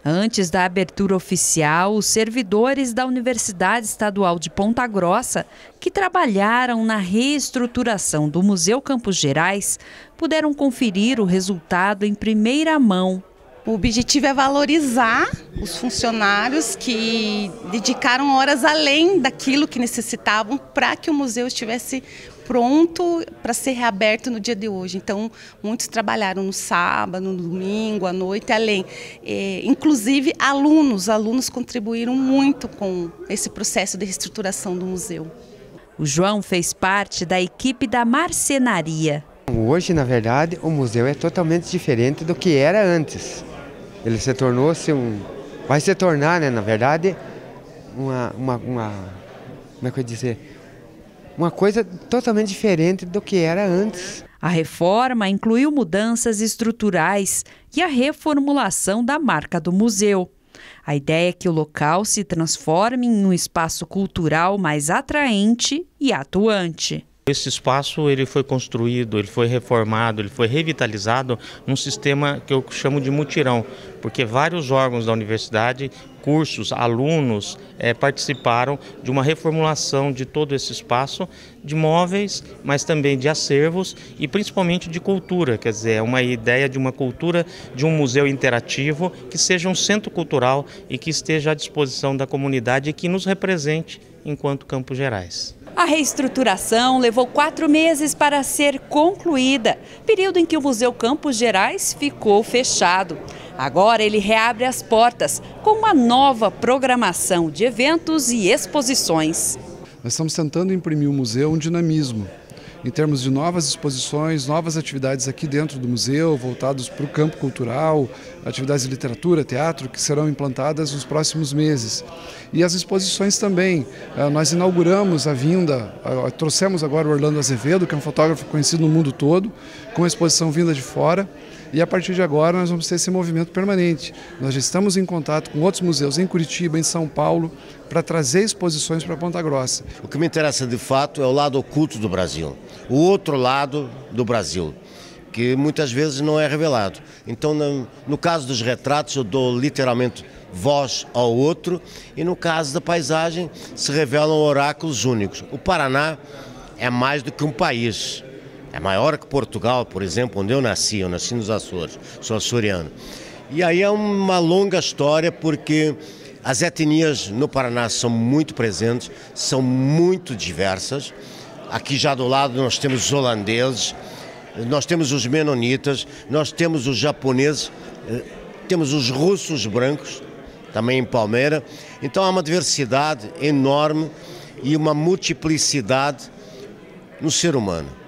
Antes da abertura oficial, os servidores da Universidade Estadual de Ponta Grossa, que trabalharam na reestruturação do Museu Campos Gerais, puderam conferir o resultado em primeira mão. O objetivo é valorizar os funcionários que dedicaram horas além daquilo que necessitavam para que o museu estivesse pronto para ser reaberto no dia de hoje. Então, muitos trabalharam no sábado, no domingo, à noite, além. Inclusive, alunos contribuíram muito com esse processo de reestruturação do museu. O João fez parte da equipe da marcenaria. Hoje, na verdade, o museu é totalmente diferente do que era antes. Ele se tornou-se vai se tornar, né, na verdade, como é que eu ia dizer? Uma coisa totalmente diferente do que era antes. A reforma incluiu mudanças estruturais e a reformulação da marca do museu. A ideia é que o local se transforme em um espaço cultural mais atraente e atuante. Esse espaço ele foi construído, ele foi reformado, ele foi revitalizado num sistema que eu chamo de mutirão, porque vários órgãos da universidade, cursos, alunos participaram de uma reformulação de todo esse espaço, de móveis, mas também de acervos e principalmente de cultura, quer dizer, é uma ideia de uma cultura, de um museu interativo que seja um centro cultural e que esteja à disposição da comunidade e que nos represente enquanto Campos Gerais. A reestruturação levou 4 meses para ser concluída, período em que o Museu Campos Gerais ficou fechado. Agora ele reabre as portas com uma nova programação de eventos e exposições. Nós estamos tentando imprimir o museu um dinamismo, em termos de novas exposições, novas atividades aqui dentro do museu, voltados para o campo cultural, atividades de literatura, teatro, que serão implantadas nos próximos meses. E as exposições também. Nós inauguramos a vinda, trouxemos agora o Orlando Azevedo, que é um fotógrafo conhecido no mundo todo, com a exposição vinda de fora. E a partir de agora nós vamos ter esse movimento permanente. Nós já estamos em contato com outros museus em Curitiba, em São Paulo, para trazer exposições para Ponta Grossa. O que me interessa de fato é o lado oculto do Brasil, o outro lado do Brasil, que muitas vezes não é revelado. Então, no caso dos retratos, eu dou literalmente voz ao outro, e no caso da paisagem se revelam oráculos únicos. O Paraná é mais do que um país. É maior que Portugal, por exemplo, onde eu nasci nos Açores, sou açoriano. E aí é uma longa história, porque as etnias no Paraná são muito presentes, são muito diversas. Aqui já do lado nós temos os holandeses, nós temos os menonitas, nós temos os japoneses, temos os russos brancos, também em Palmeira. Então há uma diversidade enorme e uma multiplicidade no ser humano.